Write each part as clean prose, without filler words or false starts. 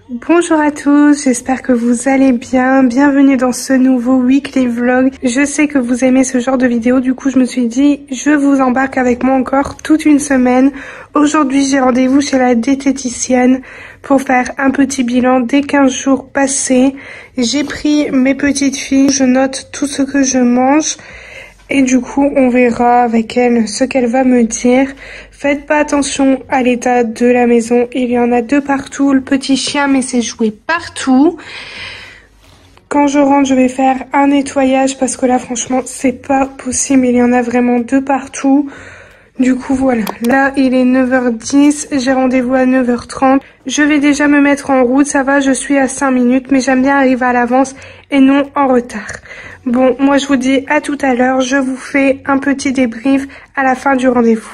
Bonjour à tous, j'espère que vous allez bien. Bienvenue dans ce nouveau weekly vlog. Je sais que vous aimez ce genre de vidéo, du coup je me suis dit je vous embarque avec moi encore toute une semaine. Aujourd'hui j'ai rendez-vous chez la diététicienne pour faire un petit bilan des 15 jours passés. J'ai pris mes petites filles, je note tout ce que je mange. Et du coup, on verra avec elle ce qu'elle va me dire. Faites pas attention à l'état de la maison. Il y en a de partout. Le petit chien met ses jouets partout. Quand je rentre, je vais faire un nettoyage parce que là, franchement, c'est pas possible. Il y en a vraiment de partout. Du coup, voilà. Là, il est 9h10. J'ai rendez-vous à 9h30. Je vais déjà me mettre en route. Ça va, je suis à 5 minutes. Mais j'aime bien arriver à l'avance et non en retard. Bon, moi je vous dis à tout à l'heure, je vous fais un petit débrief à la fin du rendez-vous.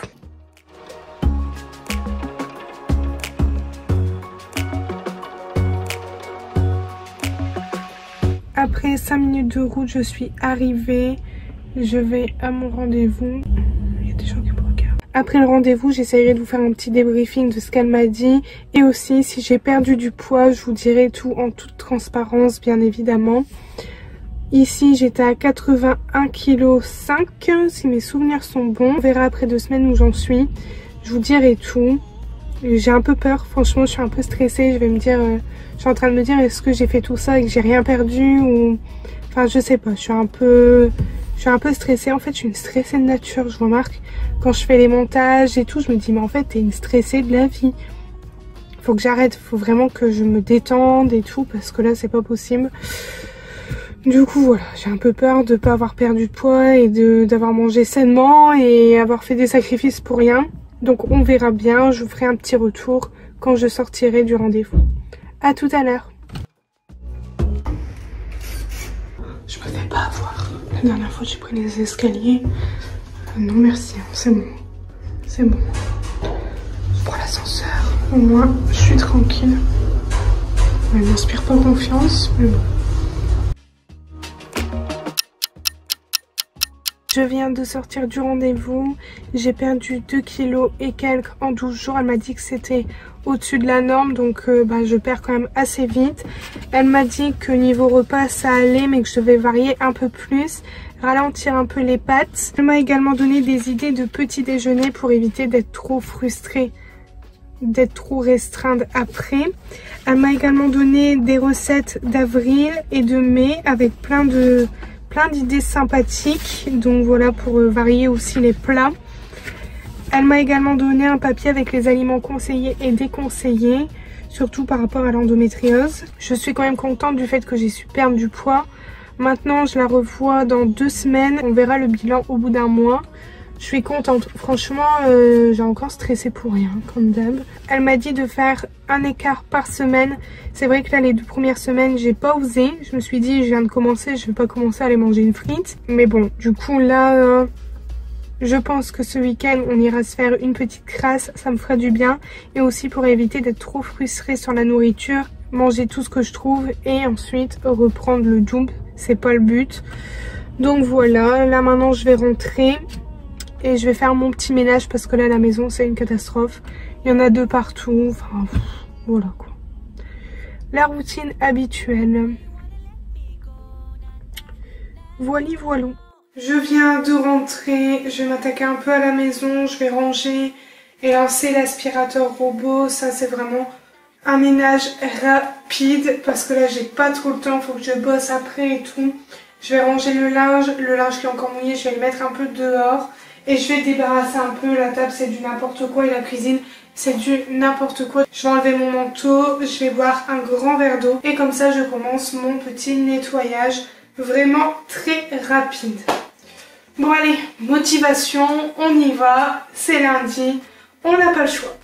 Après 5 minutes de route, je suis arrivée, je vais à mon rendez-vous. Il y a des gens qui me regardent. Après le rendez-vous, j'essaierai de vous faire un petit débriefing de ce qu'elle m'a dit. Et aussi, si j'ai perdu du poids, je vous dirai tout en toute transparence, bien évidemment. Ici, j'étais à 81,5 kg, si mes souvenirs sont bons. On verra après 2 semaines où j'en suis. Je vous dirai tout. J'ai un peu peur, franchement, je suis un peu stressée. Je vais me dire, je suis en train de me dire, est-ce que j'ai fait tout ça et que j'ai rien perdu ou... Enfin, je sais pas, je suis un peu stressée. En fait, je suis une stressée de nature, je remarque. Quand je fais les montages et tout, je me dis, mais en fait, t'es une stressée de la vie. Faut que j'arrête, faut vraiment que je me détende et tout, parce que là, c'est pas possible. Du coup voilà, j'ai un peu peur de pas avoir perdu de poids et d'avoir mangé sainement et avoir fait des sacrifices pour rien. Donc on verra bien, je vous ferai un petit retour quand je sortirai du rendez-vous. À tout à l'heure. Je me fais pas avoir. La dernière fois j'ai pris les escaliers. Non merci, c'est bon. C'est bon. Je prends l'ascenseur. Au moins je suis tranquille. Elle m'inspire pas confiance, mais bon. Je viens de sortir du rendez-vous, j'ai perdu 2 kilos et quelques en 12 jours. Elle m'a dit que c'était au-dessus de la norme, donc je perds quand même assez vite. Elle m'a dit que niveau repas ça allait, mais que je devais varier un peu plus, ralentir un peu les pâtes. Elle m'a également donné des idées de petit déjeuner pour éviter d'être trop frustrée, d'être trop restreinte après. Elle m'a également donné des recettes d'avril et de mai avec plein d'idées sympathiques, donc voilà, pour varier aussi les plats. Elle m'a également donné un papier avec les aliments conseillés et déconseillés, surtout par rapport à l'endométriose. Je suis quand même contente du fait que j'ai su perdre du poids. Maintenant je la revois dans 2 semaines, on verra le bilan au bout d'1 mois. Je suis contente, franchement j'ai encore stressé pour rien comme d'hab. Elle m'a dit de faire un écart par semaine. C'est vrai que là les 2 premières semaines j'ai pas osé. Je me suis dit je viens de commencer, je vais pas commencer à aller manger une frite. Mais bon, du coup là je pense que ce week-end on ira se faire une petite crasse, ça me fera du bien. Et aussi pour éviter d'être trop frustrée sur la nourriture, manger tout ce que je trouve et ensuite reprendre le double, c'est pas le but. Donc voilà, là maintenant je vais rentrer. Et je vais faire mon petit ménage parce que là la maison c'est une catastrophe. Il y en a de partout. Enfin voilà quoi. La routine habituelle. Voili voilou. Je viens de rentrer. Je vais m'attaquer un peu à la maison. Je vais ranger et lancer l'aspirateur robot. Ça c'est vraiment un ménage rapide parce que là j'ai pas trop le temps. Faut que je bosse après et tout. Je vais ranger le linge qui est encore mouillé. Je vais le mettre un peu dehors. Et je vais débarrasser un peu, la table c'est du n'importe quoi et la cuisine c'est du n'importe quoi. Je vais enlever mon manteau, je vais boire un grand verre d'eau et comme ça je commence mon petit nettoyage vraiment très rapide. Bon allez, motivation, on y va, c'est lundi, on n'a pas le choix.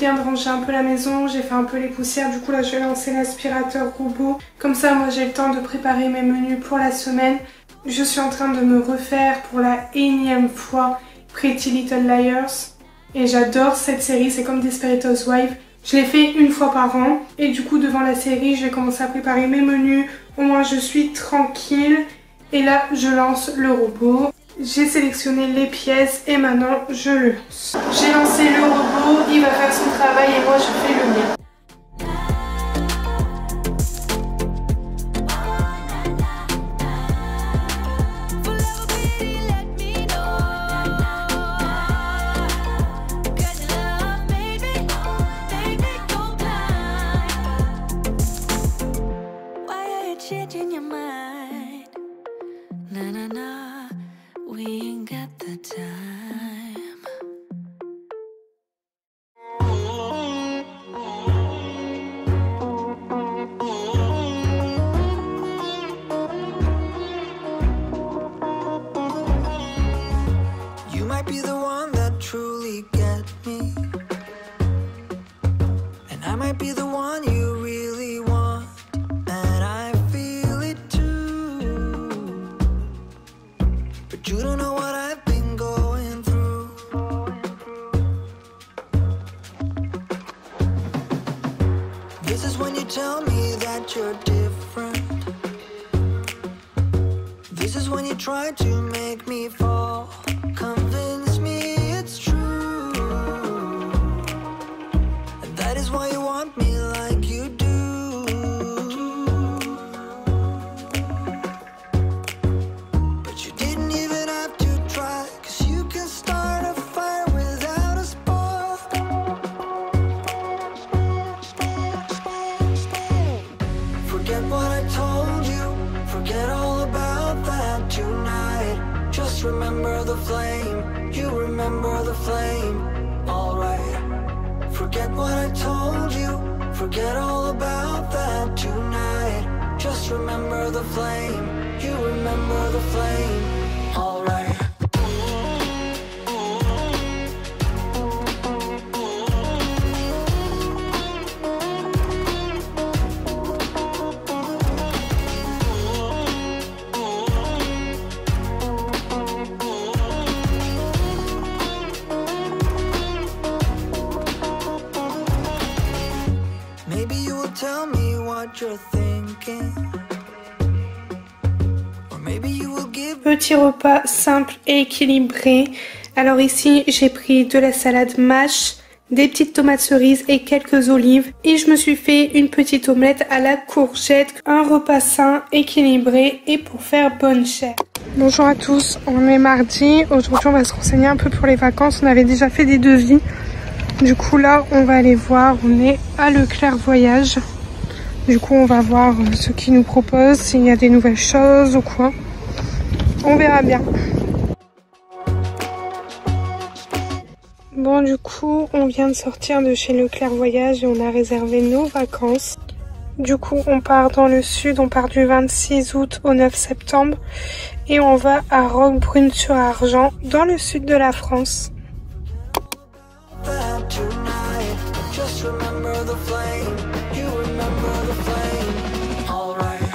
viens de ranger un peu la maison, j'ai fait un peu les poussières, du coup là je vais lancer l'aspirateur robot. Comme ça moi j'ai le temps de préparer mes menus pour la semaine. Je suis en train de me refaire pour la énième fois Pretty Little Liars. Et j'adore cette série, c'est comme Desperate Housewives. Je l'ai fait une fois par an. Et du coup devant la série, je vais commencer à préparer mes menus. Au moins je suis tranquille. Et là je lance le robot. J'ai sélectionné les pièces et maintenant je le lance. J'ai lancé le robot, il va faire son travail et moi je fais le mien. Try to make me fall, convince me it's true, and that is why you want me like you do. But you didn't even have to try, 'cause you can start a fire without a spark. Forget what I told you, forget all about that tonight. Just remember the flame, you remember the flame, alright. Forget what I told you, forget all about that tonight. Just remember the flame, you remember the flame, alright. Tell me what you're thinking. Or maybe you will give... Petit repas simple et équilibré. Alors ici j'ai pris de la salade mâche, des petites tomates cerises et quelques olives. Et je me suis fait une petite omelette à la courgette. Un repas sain, équilibré et pour faire bonne chère. Bonjour à tous, on est mardi. Aujourd'hui on va se renseigner un peu pour les vacances. On avait déjà fait des devis. Du coup là on va aller voir, on est à Leclerc Voyage. Du coup on va voir ce qu'ils nous proposent, s'il y a des nouvelles choses ou quoi. On verra bien. Bon du coup on vient de sortir de chez Leclerc Voyage et on a réservé nos vacances. Du coup on part dans le sud, on part du 26 août au 9 septembre. Et on va à Roquebrune-sur-Argent dans le sud de la France. Just remember the flame, you remember the flame, alright.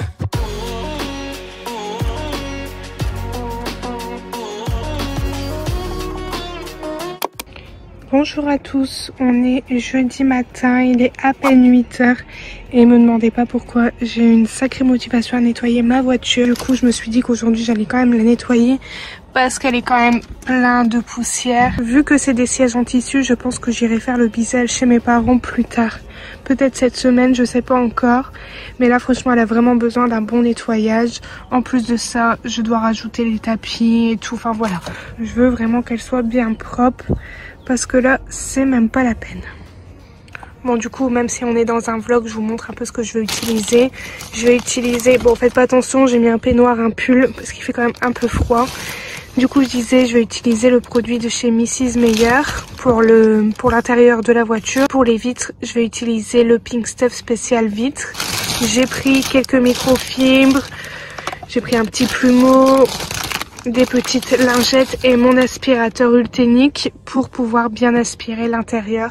Bonjour à tous, on est jeudi matin, il est à peine 8 h et me demandez pas pourquoi, j'ai une sacrée motivation à nettoyer ma voiture. Du coup je me suis dit qu'aujourd'hui j'allais quand même la nettoyer parce qu'elle est quand même pleine de poussière. Vu que c'est des sièges en tissu, je pense que j'irai faire le bisel chez mes parents plus tard. Peut-être cette semaine, je sais pas encore. Mais là franchement elle a vraiment besoin d'un bon nettoyage. En plus de ça, je dois rajouter les tapis et tout, enfin voilà. Je veux vraiment qu'elle soit bien propre parce que là c'est même pas la peine. Bon du coup même si on est dans un vlog, je vous montre un peu ce que je vais utiliser. Je vais utiliser, bon faites pas attention, j'ai mis un peignoir, un pull parce qu'il fait quand même un peu froid. Du coup je disais je vais utiliser le produit de chez Mrs Meyer pour l'intérieur de la voiture. Pour les vitres je vais utiliser le Pink Stuff spécial vitre. J'ai pris quelques microfibres, j'ai pris un petit plumeau, des petites lingettes et mon aspirateur Ultenic pour pouvoir bien aspirer l'intérieur.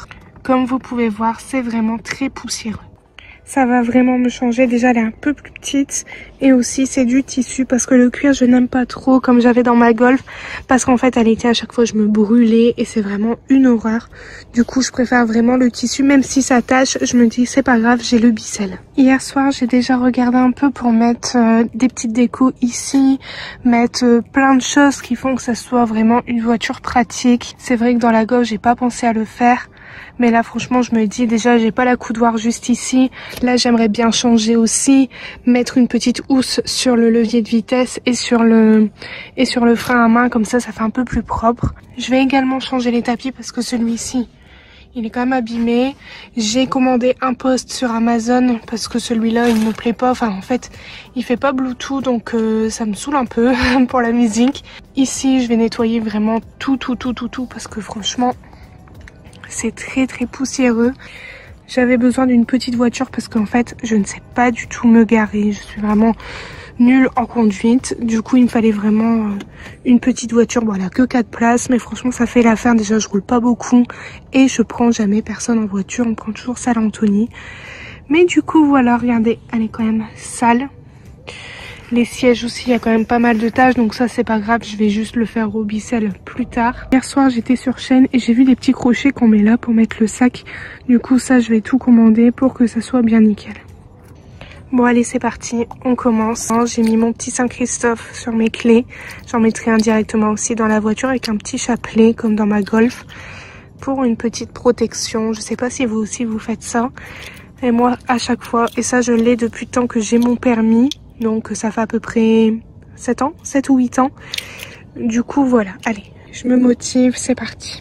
comme vous pouvez voir, c'est vraiment très poussiéreux. Ça va vraiment me changer. Déjà, elle est un peu plus petite. Et aussi, c'est du tissu parce que le cuir, je n'aime pas trop comme j'avais dans ma Golf. Parce qu'en fait, à l'été, à chaque fois, je me brûlais et c'est vraiment une horreur. Du coup, je préfère vraiment le tissu. Même si ça tâche, je me dis, c'est pas grave, j'ai le Bicel. Hier soir, j'ai déjà regardé un peu pour mettre des petites décos ici. Mettre plein de choses qui font que ça soit vraiment une voiture pratique. C'est vrai que dans la Golf, j'ai pas pensé à le faire. Mais là franchement je me dis déjà j'ai pas la coudoir juste ici. Là j'aimerais bien changer aussi. Mettre une petite housse sur le levier de vitesse et sur le frein à main. Comme ça fait un peu plus propre. Je vais également changer les tapis parce que celui-ci il est quand même abîmé. J'ai commandé un poste sur Amazon parce que celui-là il me plaît pas. Enfin en fait il fait pas Bluetooth donc ça me saoule un peu pour la musique. Ici je vais nettoyer vraiment tout parce que franchement c'est très poussiéreux. J'avais besoin d'une petite voiture parce qu'en fait je ne sais pas du tout me garer. Je suis vraiment nulle en conduite. Du coup il me fallait vraiment une petite voiture. Bon elle a que 4 places mais franchement ça fait l'affaire. Déjà je roule pas beaucoup et je prends jamais personne en voiture. On prend toujours Salle Anthony. Mais du coup voilà, regardez, elle est quand même sale. Les sièges aussi, il y a quand même pas mal de tâches, donc ça c'est pas grave, je vais juste le faire au Bicel plus tard. Hier soir j'étais sur Shein et j'ai vu des petits crochets qu'on met là pour mettre le sac. Du coup ça je vais tout commander pour que ça soit bien nickel. Bon allez c'est parti, on commence. J'ai mis mon petit Saint-Christophe sur mes clés. J'en mettrai un directement aussi dans la voiture avec un petit chapelet comme dans ma Golf. Pour une petite protection, je sais pas si vous aussi vous faites ça. Et moi à chaque fois, et ça je l'ai depuis le temps que j'ai mon permis. Donc ça fait à peu près 7 ans, 7 ou 8 ans. Du coup voilà, allez, je me motive, c'est parti.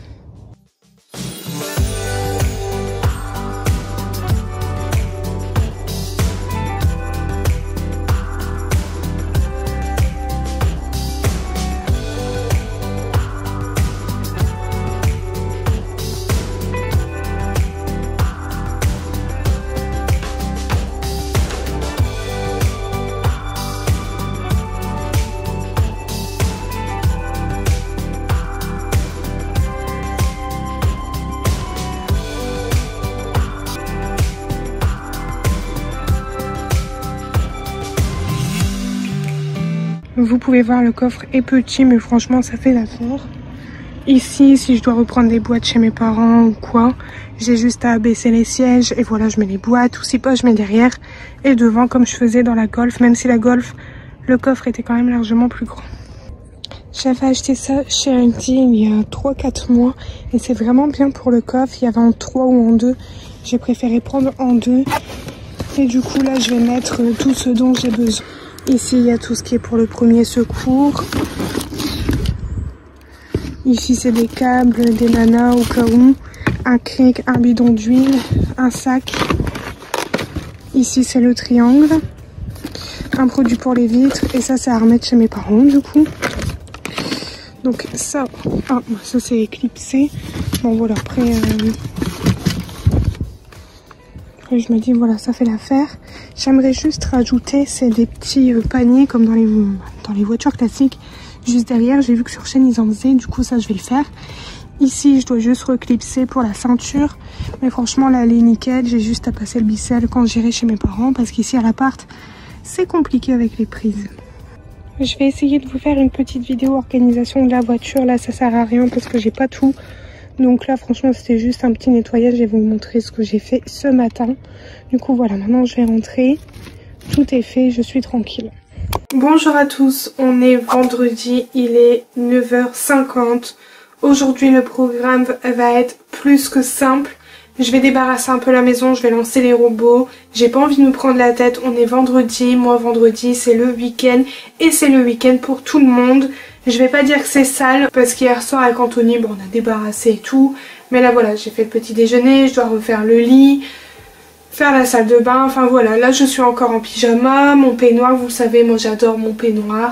Vous pouvez voir le coffre est petit mais franchement ça fait l'affaire. Ici si je dois reprendre des boîtes chez mes parents ou quoi, j'ai juste à abaisser les sièges et voilà je mets les boîtes ou si pas je mets derrière et devant comme je faisais dans la Golf, même si la Golf le coffre était quand même largement plus grand. J'avais acheté ça chez Aldi il y a 3-4 mois et c'est vraiment bien pour le coffre. Il y avait en 3 ou en 2, j'ai préféré prendre en 2 et du coup là je vais mettre tout ce dont j'ai besoin. Ici, il y a tout ce qui est pour le premier secours. Ici, c'est des câbles, des nanas au cas où. Un cric, un bidon d'huile, un sac. Ici, c'est le triangle. Un produit pour les vitres. Et ça, c'est à remettre chez mes parents, du coup. Donc ça, ça c'est éclipsé. Bon, voilà, après je me dis, voilà, ça fait l'affaire. J'aimerais juste rajouter, c'est des petits paniers comme dans les voitures classiques. Juste derrière, j'ai vu que sur Shein, ils en faisaient. Du coup, ça, je vais le faire. Ici, je dois juste reclipser pour la ceinture. Mais franchement, là, elle est nickel. J'ai juste à passer le Bicel quand j'irai chez mes parents. Parce qu'ici, à l'appart, c'est compliqué avec les prises. Je vais essayer de vous faire une petite vidéo organisation de la voiture. Là, ça sert à rien parce que j'ai pas tout. Donc là franchement c'était juste un petit nettoyage. Je vais vous montrer ce que j'ai fait ce matin. Du coup voilà, maintenant je vais rentrer. Tout est fait, je suis tranquille. Bonjour à tous, on est vendredi, il est 9h50. Aujourd'hui le programme va être plus que simple. Je vais débarrasser un peu la maison, je vais lancer les robots. J'ai pas envie de me prendre la tête, on est vendredi. Moi vendredi c'est le week-end et c'est le week-end pour tout le monde. Je vais pas dire que c'est sale parce qu'hier soir avec Anthony, bon, on a débarrassé et tout. Mais là voilà, j'ai fait le petit déjeuner, je dois refaire le lit, faire la salle de bain. Enfin voilà, là je suis encore en pyjama, mon peignoir, vous savez, moi j'adore mon peignoir.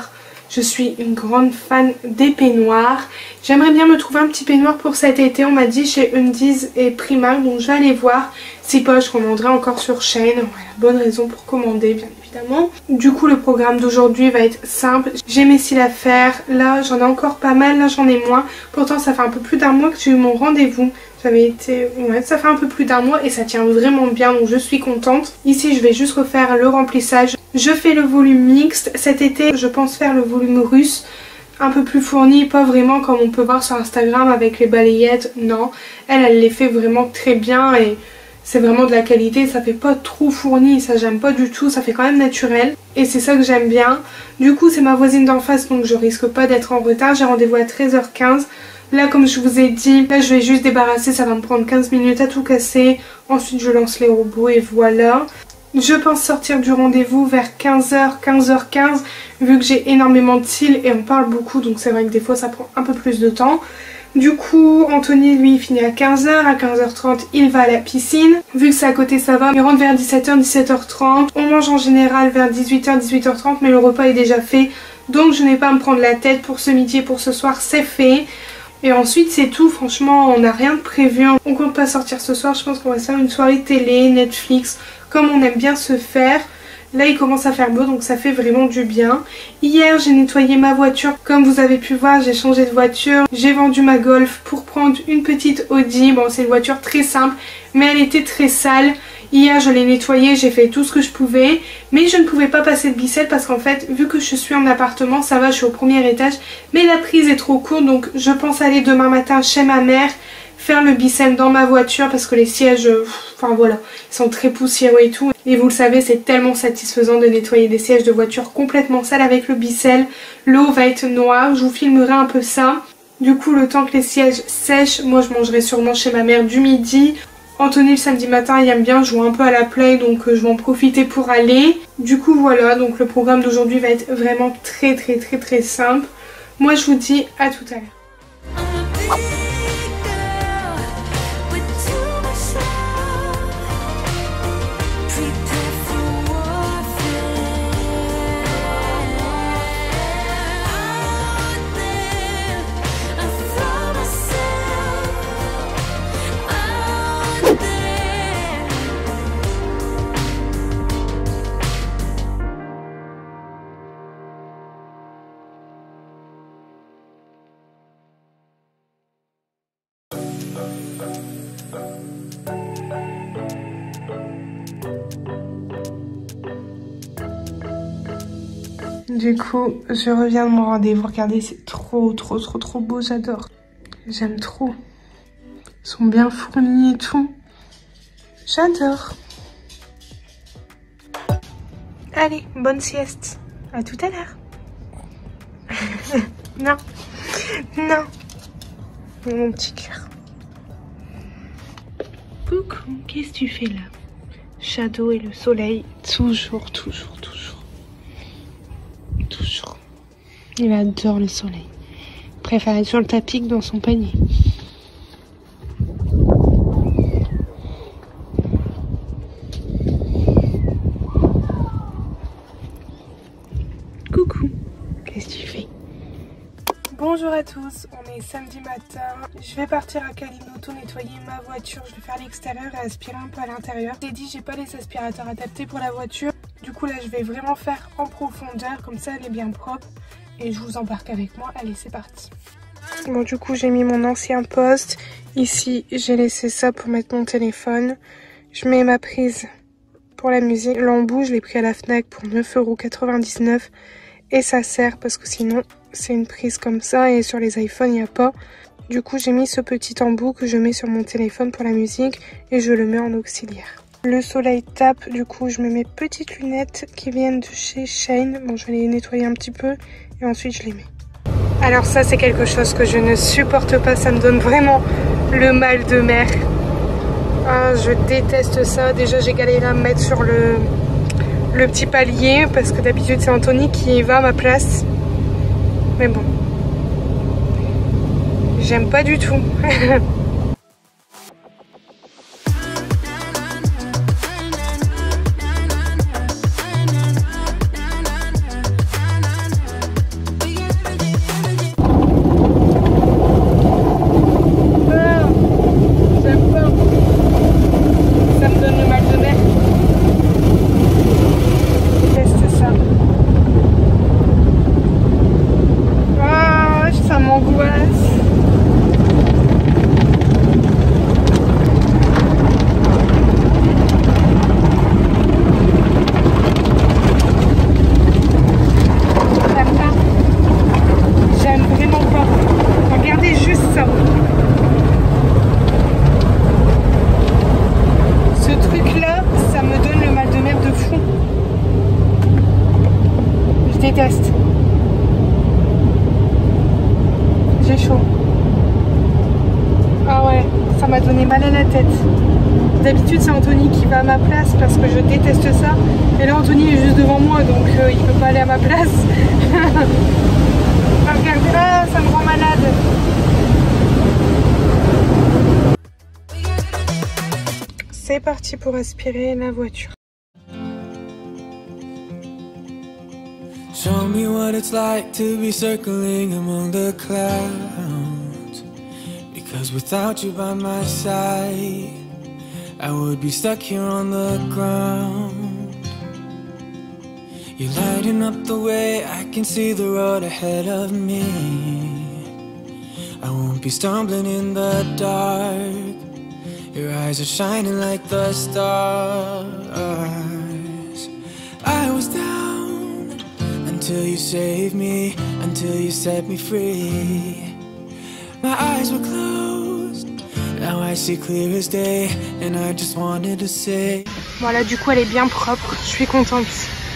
Je suis une grande fan des peignoirs. J'aimerais bien me trouver un petit peignoir pour cet été. On m'a dit chez Undies et Primark, donc je vais aller voir. Si pas, je commanderai encore sur Shein. Voilà, bonne raison pour commander, bien évidemment. Du coup, le programme d'aujourd'hui va être simple. J'ai mes cils à faire. Là, j'en ai encore pas mal. Là, j'en ai moins. Pourtant, ça fait un peu plus d'un mois que j'ai eu mon rendez-vous. Ouais, ça fait un peu plus d'un mois et ça tient vraiment bien, donc je suis contente. Ici, je vais juste refaire le remplissage. Je fais le volume mixte. Cet été, je pense faire le volume russe. Un peu plus fourni, pas vraiment comme on peut voir sur Instagram avec les balayettes. Non, elle les fait vraiment très bien et c'est vraiment de la qualité. Ça fait pas trop fourni, ça j'aime pas du tout. Ça fait quand même naturel et c'est ça que j'aime bien. Du coup, c'est ma voisine d'en face, donc je risque pas d'être en retard. J'ai rendez-vous à 13h15. Là, comme je vous ai dit, là je vais juste débarrasser, ça va me prendre 15 minutes à tout casser. Ensuite je lance les robots et voilà. Je pense sortir du rendez-vous vers 15h, 15h15 vu que j'ai énormément de cils et on parle beaucoup, donc c'est vrai que des fois ça prend un peu plus de temps. Du coup, Anthony lui il finit à 15h, à 15h30 il va à la piscine. Vu que c'est à côté ça va, il rentre vers 17h, 17h30. On mange en général vers 18h, 18h30 mais le repas est déjà fait. Donc je n'ai pas à me prendre la tête pour ce midi et pour ce soir, c'est fait. Et ensuite c'est tout, franchement on n'a rien de prévu, on compte pas sortir ce soir, je pense qu'on va se faire une soirée télé, Netflix, comme on aime bien se faire. Là il commence à faire beau donc ça fait vraiment du bien. Hier j'ai nettoyé ma voiture, comme vous avez pu voir j'ai changé de voiture. J'ai vendu ma Golf pour prendre une petite Audi, bon c'est une voiture très simple mais elle était très sale. Hier je l'ai nettoyée, j'ai fait tout ce que je pouvais, mais je ne pouvais pas passer de bicelle parce qu'en fait vu que je suis en appartement, ça va, je suis au premier étage, mais la prise est trop courte donc je pense aller demain matin chez ma mère faire le bicelle dans ma voiture parce que les sièges, enfin voilà, ils sont très poussiéreux et tout. Et vous le savez, c'est tellement satisfaisant de nettoyer des sièges de voiture complètement sales avec le bicelle. L'eau va être noire, je vous filmerai un peu ça. Du coup le temps que les sièges sèchent, moi je mangerai sûrement chez ma mère du midi. Anthony le samedi matin il aime bien jouer un peu à la play donc je vais en profiter pour aller. Du coup voilà, donc le programme d'aujourd'hui va être vraiment très simple. Moi je vous dis à tout à l'heure. Du coup, je reviens de mon rendez-vous. Regardez, c'est trop beau, j'adore. J'aime trop. Ils sont bien fournis et tout. J'adore. Allez, bonne sieste. À tout à l'heure. Non. Non. Mon petit cœur. Coucou, qu'est-ce que tu fais là? Shadow et le soleil, toujours. Il adore le soleil. Il préfère être sur le tapis que dans son panier. Coucou, qu'est-ce que tu fais? Bonjour à tous, on est samedi matin. Je vais partir à Kalinoto nettoyer ma voiture. Je vais faire l'extérieur et aspirer un peu à l'intérieur. J'ai dit, j'ai pas les aspirateurs adaptés pour la voiture. Du coup là je vais vraiment faire en profondeur, comme ça elle est bien propre. Et je vous embarque avec moi, allez c'est parti. Bon du coup j'ai mis mon ancien poste. Ici j'ai laissé ça pour mettre mon téléphone. Je mets ma prise pour la musique. L'embout je l'ai pris à la Fnac pour 9,99 €. Et ça sert parce que sinon c'est une prise comme ça et sur les iPhones il n'y a pas. Du coup j'ai mis ce petit embout que je mets sur mon téléphone pour la musique et je le mets en auxiliaire. Le soleil tape, du coup je mets mes petites lunettes qui viennent de chez Shein. Bon je vais les nettoyer un petit peu et ensuite je les mets. Alors ça c'est quelque chose que je ne supporte pas, ça me donne vraiment le mal de mer. Ah, je déteste ça, déjà j'ai galéré à me mettre sur le petit palier parce que d'habitude c'est Anthony qui va à ma place. Mais bon, j'aime pas du tout. j'ai chaud. Ah ouais, ça m'a donné mal à la tête. D'habitude c'est Anthony qui va à ma place parce que je déteste ça. Et là Anthony est juste devant moi donc il peut pas aller à ma place. Regardez là, ça me rend malade. C'est parti pour aspirer la voiture. Show me what it's like to be circling among the clouds. Because without you by my side, I would be stuck here on the ground. You're lighting up the way, I can see the road ahead of me. I won't be stumbling in the dark. Your eyes are shining like the stars. I was down until you saved me, until you set me free. My eyes were closed, now I see clear as day, and I just wanted to say. Voilà, du coup elle est bien propre, je suis contente.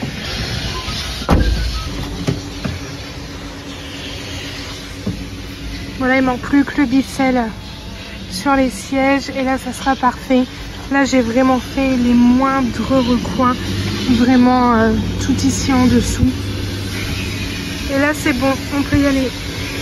Voilà, il manque plus que le bicelle sur les sièges et là ça sera parfait. Là j'ai vraiment fait les moindres recoins, vraiment tout ici en dessous. Et là c'est bon, on peut y aller.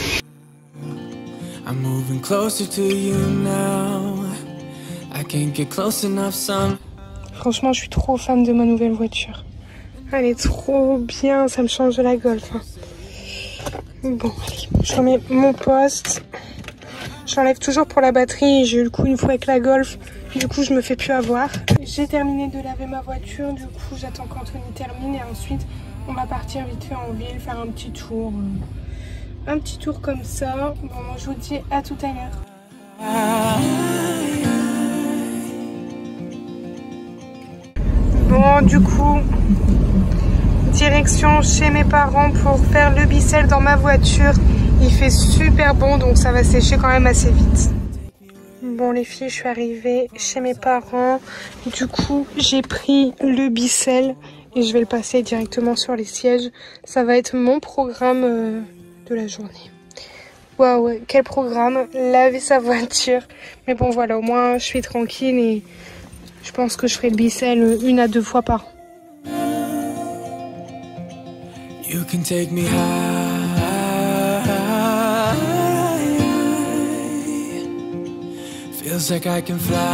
I'm moving closer to you now. I can't get close enough some. Franchement je suis trop fan de ma nouvelle voiture. Elle est trop bien, ça me change de la Golf. Bon, allez, je remets mon poste. J'enlève toujours pour la batterie. J'ai eu le coup une fois avec la Golf. Du coup, je me fais plus avoir. J'ai terminé de laver ma voiture. Du coup, j'attends qu'Anthony termine. Et ensuite, on va partir vite fait en ville, faire un petit tour. Un petit tour comme ça. Bon, moi, je vous dis à tout à l'heure. Bon, du coup, direction chez mes parents pour faire le bicelle dans ma voiture. Il fait super bon donc ça va sécher quand même assez vite. Bon les filles, je suis arrivée chez mes parents. Du coup j'ai pris le bicelle et je vais le passer directement sur les sièges. Ça va être mon programme de la journée. Waouh, quel programme, laver sa voiture. Mais bon voilà, au moins je suis tranquille et je pense que je ferai le bicelle 1 à 2 fois par an. You can take me high. Feels like I can fly.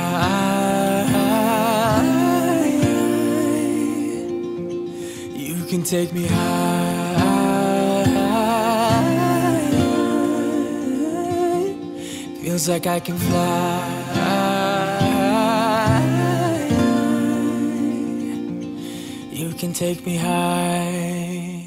You can take me high. Feels like I can fly. You can take me high.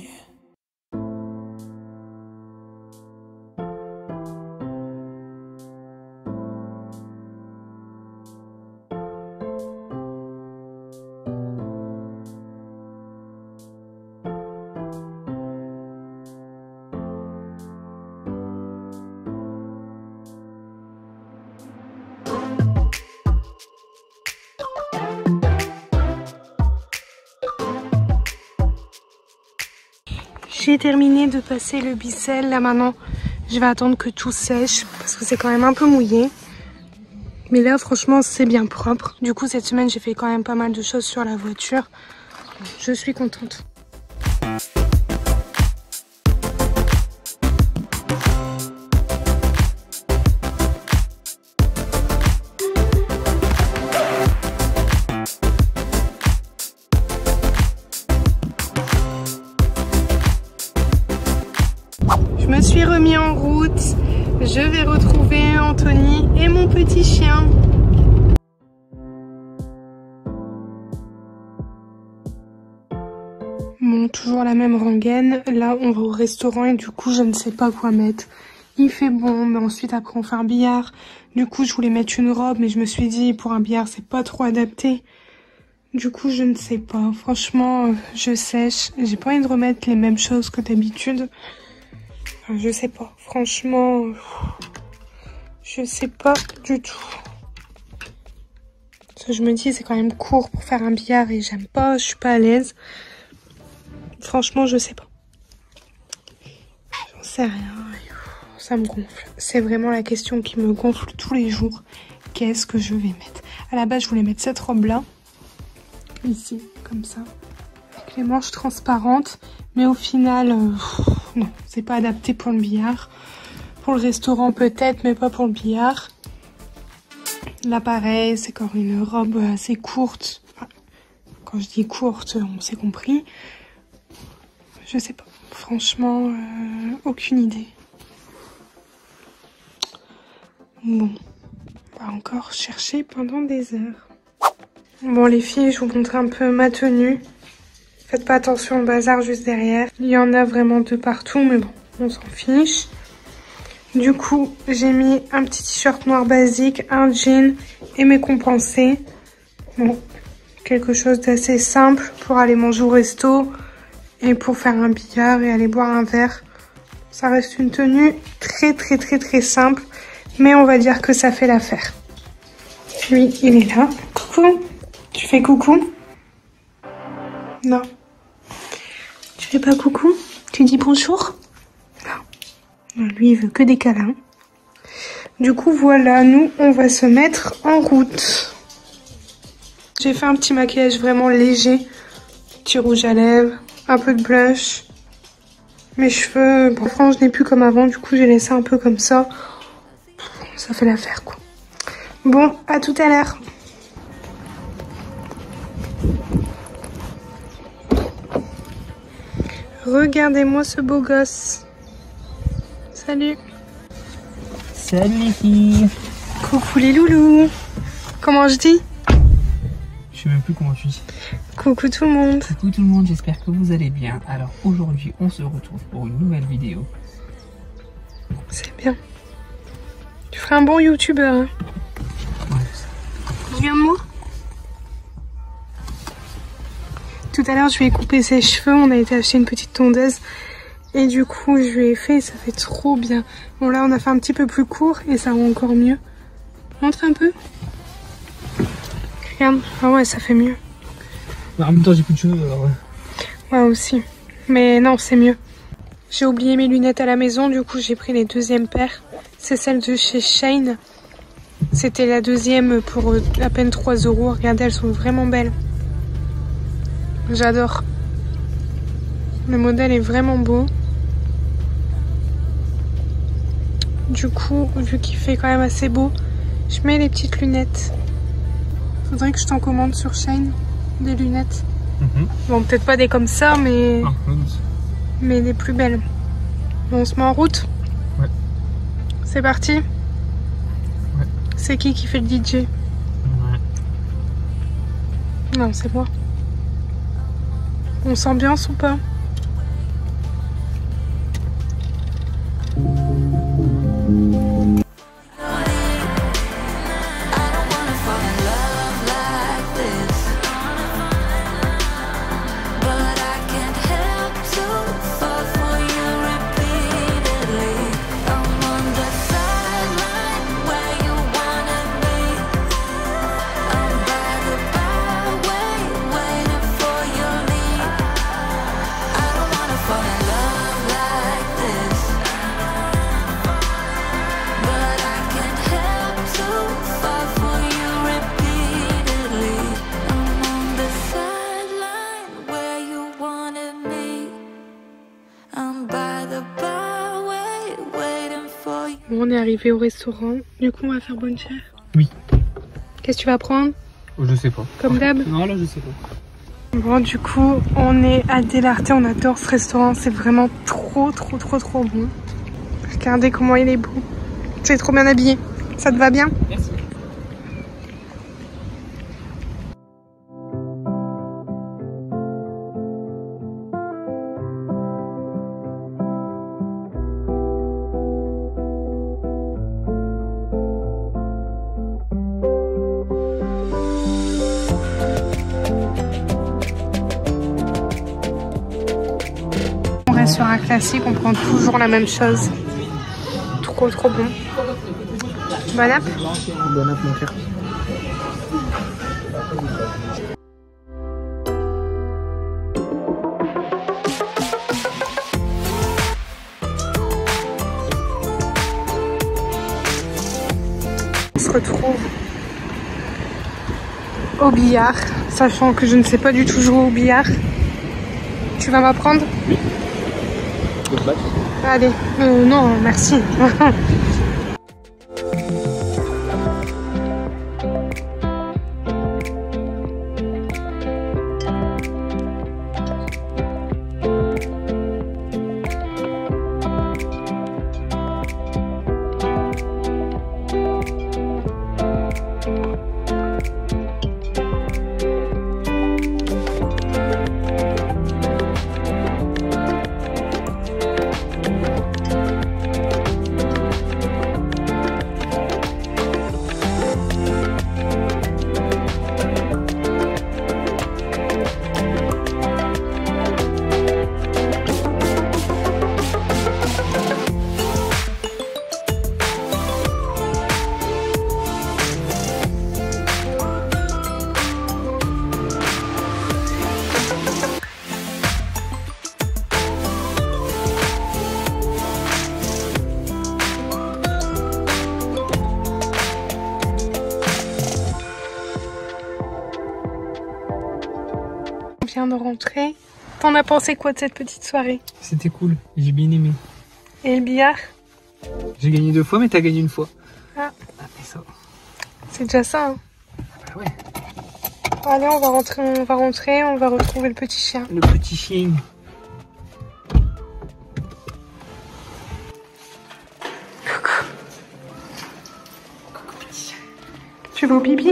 J'ai terminé de passer le bicelle. Là maintenant, je vais attendre que tout sèche parce que c'est quand même un peu mouillé. Mais là, franchement, c'est bien propre. Du coup, cette semaine, j'ai fait quand même pas mal de choses sur la voiture. Je suis contente. Je me suis remis en route, je vais retrouver Anthony et mon petit chien. Bon, toujours la même rengaine. Là, on va au restaurant et du coup, je ne sais pas quoi mettre. Il fait bon, mais ensuite, après, on fait un billard. Du coup, je voulais mettre une robe, mais je me suis dit, pour un billard, c'est pas trop adapté. Du coup, je ne sais pas. Franchement, je sèche. J'ai pas envie de remettre les mêmes choses que d'habitude. Enfin, je sais pas. Franchement, je sais pas du tout. Parce que je me dis, c'est quand même court pour faire un billard et j'aime pas, je suis pas à l'aise. Franchement, je sais pas. J'en sais rien. ça me gonfle. C'est vraiment la question qui me gonfle tous les jours. Qu'est-ce que je vais mettre? À la base, je voulais mettre cette robe-là. Ici, comme ça. Avec les manches transparentes. Mais au final, non, c'est pas adapté pour le billard. Pour le restaurant peut-être, mais pas pour le billard. Là, pareil, c'est encore une robe assez courte. Enfin, quand je dis courte, on s'est compris. Je sais pas. Franchement, aucune idée. Bon, on va encore chercher pendant des heures. Bon les filles, je vous montre un peu ma tenue. Faites pas attention au bazar juste derrière. Il y en a vraiment de partout, mais bon, on s'en fiche. Du coup, j'ai mis un petit t-shirt noir basique, un jean et mes compensés. Bon, quelque chose d'assez simple pour aller manger au resto et pour faire un billard et aller boire un verre. Ça reste une tenue très simple, mais on va dire que ça fait l'affaire. Lui, il est là. Coucou. Tu fais coucou? Non. Tu fais pas coucou? Tu dis bonjour? Non. Lui, il veut que des câlins. Du coup, voilà, nous, on va se mettre en route. J'ai fait un petit maquillage vraiment léger. Petit rouge à lèvres, un peu de blush. Mes cheveux, bon, franchement, je n'ai plus comme avant. Du coup, j'ai laissé un peu comme ça. Ça fait l'affaire, quoi. Bon, à tout à l'heure. Regardez-moi ce beau gosse. Salut. Salut les filles. Coucou les loulous. Comment je dis? Je sais même plus comment tu dis. Coucou tout le monde. Coucou tout le monde, j'espère que vous allez bien. Alors aujourd'hui, on se retrouve pour une nouvelle vidéo. C'est bien. Tu feras un bon youtubeur. Hein. Ouais. Regarde-moi. Tout à l'heure, je lui ai coupé ses cheveux. On a été acheter une petite tondeuse. Et du coup, je lui ai fait. Ça fait trop bien. Bon, là, on a fait un petit peu plus court. Et ça rend encore mieux. Montre un peu. Regarde. Ah ouais, ça fait mieux. En même temps, j'ai plus de cheveux. Alors... Ouais, aussi. Mais non, c'est mieux. J'ai oublié mes lunettes à la maison. Du coup, j'ai pris les deuxièmes paires. C'est celle de chez Shein. C'était la deuxième pour à peine 3 €. Regardez, elles sont vraiment belles. J'adore. Le modèle est vraiment beau. Du coup, vu qu'il fait quand même assez beau, je mets les petites lunettes. Faudrait que je t'en commande sur Shein des lunettes. Bon, peut-être pas des comme ça, mais des plus belles. Bon, on se met en route? Ouais. C'est parti? Ouais. C'est qui fait le DJ? Ouais. Non, c'est moi. On s'ambiance ou pas? Bon, on est arrivé au restaurant. Du coup, on va faire bonne chère. Oui. Qu'est-ce que tu vas prendre? Je sais pas. Comme d'hab? Non, là, je sais pas. Bon, du coup, on est à Delarte. On adore ce restaurant. C'est vraiment trop bon. Regardez comment il est beau. Tu es trop bien habillé. Ça te va bien? Merci. On reste sur un classique, on prend toujours la même chose. Trop bon. Bon app? Bon app, mon frère. On se retrouve au billard, sachant que je ne sais pas du tout jouer au billard. Tu vas m'apprendre? Oui. Allez, non, merci. Vient de rentrer. T'en as pensé quoi de cette petite soirée? C'était cool, j'ai bien aimé. Et le billard? J'ai gagné 2 fois, mais t'as gagné 1 fois. Ah. Et ça. C'est déjà ça, hein. Bah ouais. Allez, on va rentrer, on va retrouver le petit chien. Le petit chien. Coucou. Coucou petit chien. Tu vas au pipi?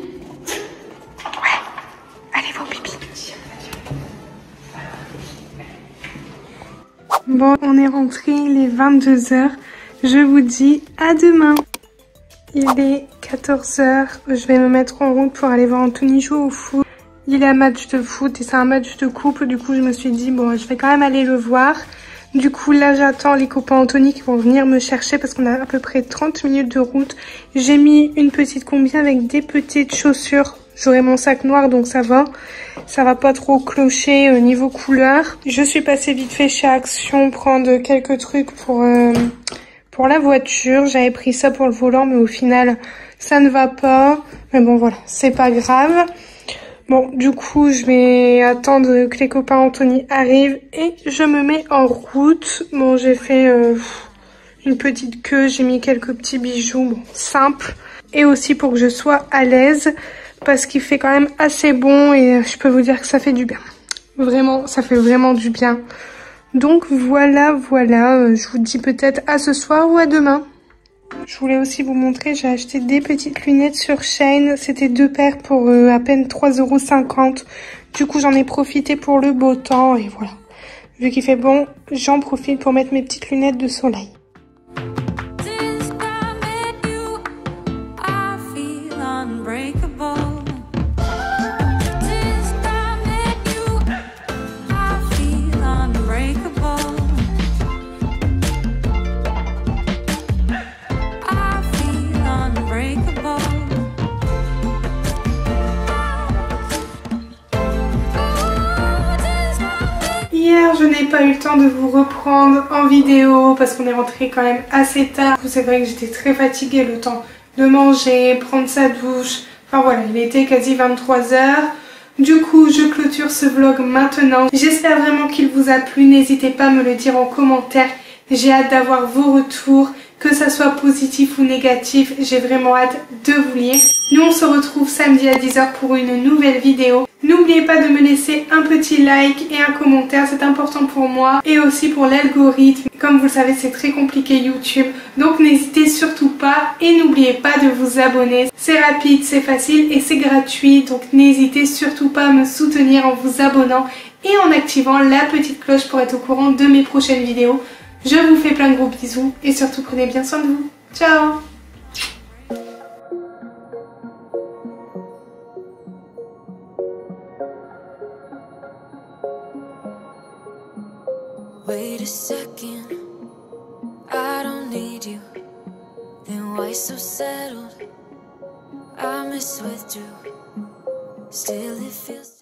Bon, on est rentré, il est 22 h. Je vous dis à demain. Il est 14 h. Je vais me mettre en route pour aller voir Anthony jouer au foot. Il a un match de foot et c'est un match de couple. Du coup, je me suis dit, bon, je vais quand même aller le voir. Du coup, là, j'attends les copains Anthony qui vont venir me chercher parce qu'on a à peu près 30 minutes de route. J'ai mis une petite combi avec des petites chaussures. J'aurai mon sac noir, donc ça va. Ça va pas trop clocher au niveau couleur. Je suis passée vite fait chez Action prendre quelques trucs pour la voiture. J'avais pris ça pour le volant, mais au final, ça ne va pas. Mais bon, voilà, c'est pas grave. Bon, du coup, je vais attendre que les copains Anthony arrivent et je me mets en route. Bon, j'ai fait une petite queue, j'ai mis quelques petits bijoux, bon, simples. Et aussi pour que je sois à l'aise. Parce qu'il fait quand même assez bon et je peux vous dire que ça fait du bien. Vraiment, ça fait vraiment du bien. Donc voilà, je vous dis peut-être à ce soir ou à demain. Je voulais aussi vous montrer, j'ai acheté des petites lunettes sur Shein. C'était 2 paires pour à peine 3,50 €. Du coup, j'en ai profité pour le beau temps et voilà. Vu qu'il fait bon, j'en profite pour mettre mes petites lunettes de soleil. Hier, je n'ai pas eu le temps de vous reprendre en vidéo parce qu'on est rentré quand même assez tard. C'est vrai que j'étais très fatiguée, le temps de manger, prendre sa douche. Enfin voilà, il était quasi 23 h. Du coup, je clôture ce vlog maintenant. J'espère vraiment qu'il vous a plu. N'hésitez pas à me le dire en commentaire. J'ai hâte d'avoir vos retours, que ça soit positif ou négatif. J'ai vraiment hâte de vous lire. Nous, on se retrouve samedi à 10 h pour une nouvelle vidéo. N'oubliez pas de me laisser un petit like et un commentaire, c'est important pour moi et aussi pour l'algorithme. Comme vous le savez, c'est très compliqué YouTube, donc n'hésitez surtout pas et n'oubliez pas de vous abonner. C'est rapide, c'est facile et c'est gratuit, donc n'hésitez surtout pas à me soutenir en vous abonnant et en activant la petite cloche pour être au courant de mes prochaines vidéos. Je vous fais plein de gros bisous et surtout prenez bien soin de vous. Ciao! Wait a second, I don't need you. Then why so settled? I miss withdrew. Still it feels